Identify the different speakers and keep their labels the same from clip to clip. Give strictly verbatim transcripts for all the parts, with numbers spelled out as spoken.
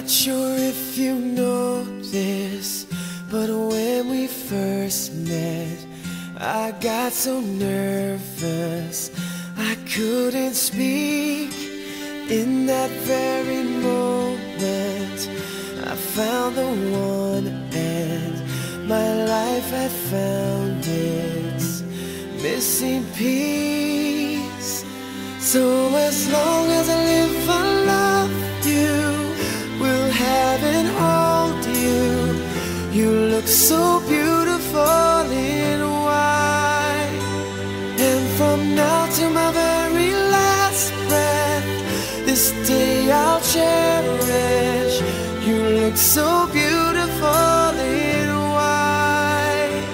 Speaker 1: Not sure if you know this, but when we first met, I got so nervous I couldn't speak. In that very moment, I found the one, and my life had found its missing piece. So as long as I live, I love you, will have and hold you. You look so beautiful in white, and from now to my very last breath, this day I'll cherish. You look so beautiful in white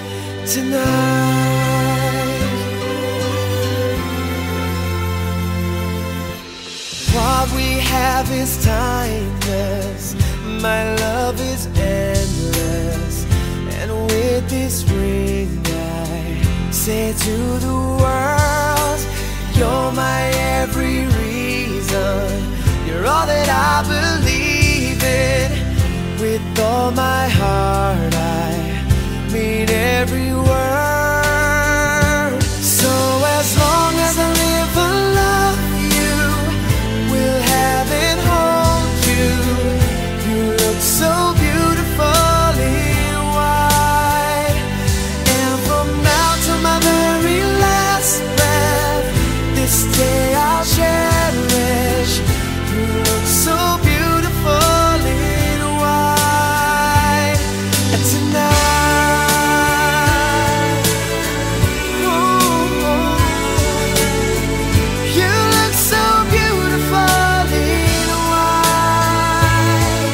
Speaker 1: tonight. What we have is timeless, my love is endless, and with this ring I say to the world, you're my every reason, you're all that I believe in. With all my heart I mean every word. So as long as I live, I love you, will have and hold you. You look so beautiful in white, and from now to my very last breath, this day I'll cherish. You look so beautiful in white tonight. Ooh, you look so beautiful in white.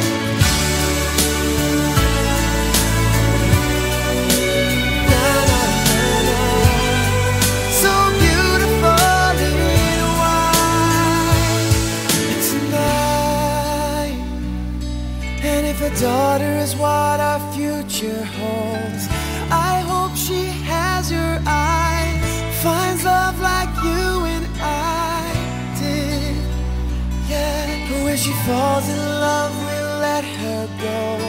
Speaker 1: Na, na, na, na. So beautiful in white tonight. And if a daughter is what our future holds, I hope she has your eyes, finds love like you and I did. Yeah, but when she falls in love, we'll let her go.